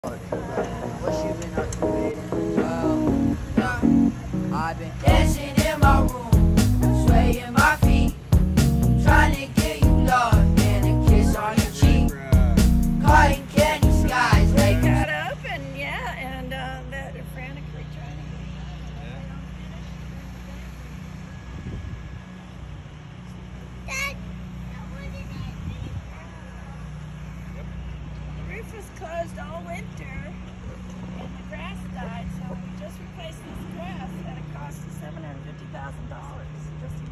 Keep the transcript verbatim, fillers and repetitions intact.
What you been up to, baby? Well, yeah, I've been dancing in my room, swaying my feet, trying to get you love and a kiss on your cheek. Caught in candy skies, They like got up and yeah, and uh, that they're frantically trying to Dad, The roof was closed all winter and the grass died, so we just replaced this grass at a cost of seven hundred fifty thousand dollars just